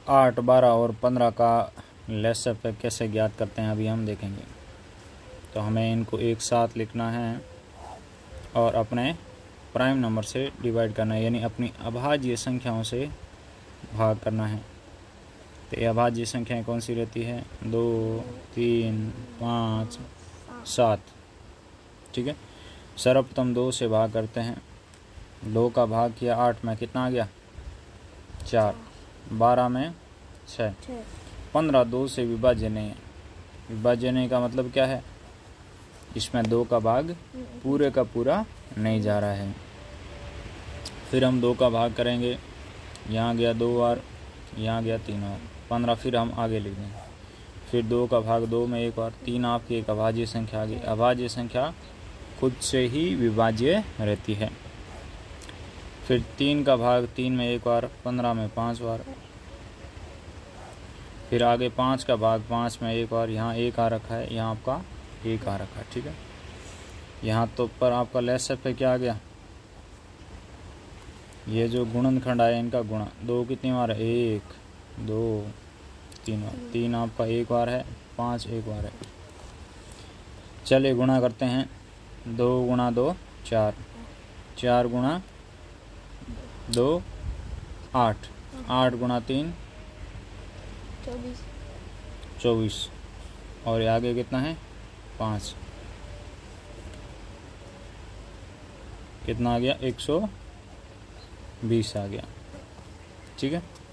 8, 12 और 15 का less effect कैसे ज्ञात करते हैं अभी हम देखेंगे। तो हमें इनको एक साथ लिखना है और अपने प्राइम नंबर से डिवाइड करना है, यानी अपनी अभाज्य संख्याओं से भाग करना है। तो ये अभाज्य संख्याएं कौन सी रहती है? 2, 3, 5, 7। ठीक है, सर्वप्रथम 2 से भाग करते हैं। 2 का भाग किया 8 में, कितना आ गया? 4। 12 में 6। 15 2 से विभाज्य नहीं है। विभाज्य नहीं का मतलब क्या है? इसमें 2 का भाग पूरे का पूरा नहीं जा रहा है। फिर हम 2 का भाग करेंगे, यहाँ गया 2 बार, यहाँ गया 3 बार, 15 फिर हम आगे लिख देंगे। फिर 2 का भाग 2 में एक बार, 3 आपकी एक अभाज्य संख्या आ गई। अभाज्य संख्या खुद से ही विभाज्य रहती है। फिर 3 का भाग 3 में एक बार, 15 में 5 बार। फिर आगे 5 का भाग 5 में एक बार, यहाँ 1 आ रखा है, यहाँ आपका 1 आ रखा है। ठीक है, यहाँ तो पर आपका लेस पे क्या आ गया? ये जो गुणनखंड आया इनका गुणा। 2 कितनी बार है? 1, 2, 3 बार। 3 आपका 1 बार है, 5 1 बार है। चलिए गुणा करते हैं। 2 गुणा 2 4, 4 गुणा 2 8, 8 गुणा 3 24, और आगे कितना है? 5। कितना आ गया? 120 आ गया। ठीक है।